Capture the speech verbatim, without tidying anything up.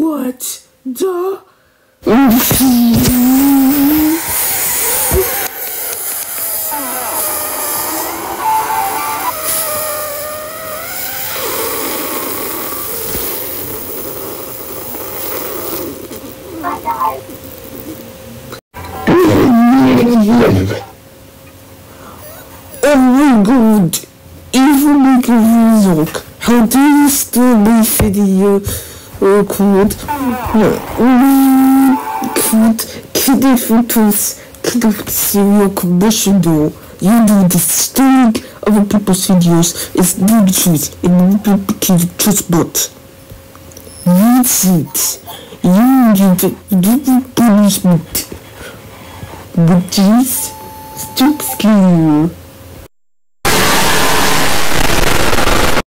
What the? Oh my god! Even like a result. How do you still my video uh, code? Code Kiddy Photos Kiddy Serial Commercial. You know the story of people's videos is not truth and people can trust but that's it. You need to punishment. But just stop scaring you.